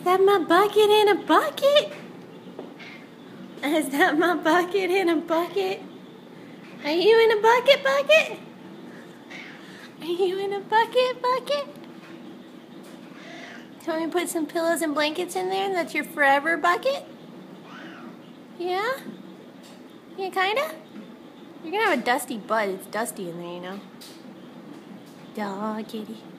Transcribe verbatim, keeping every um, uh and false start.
that my bucket in a bucket? Is that my bucket in a bucket? Are you in a bucket bucket? Are you in a bucket bucket? Can we put some pillows and blankets in there and that's your forever bucket? Yeah? Yeah, kinda? You're gonna have a dusty butt. It's dusty in there, you know. Dog kitty.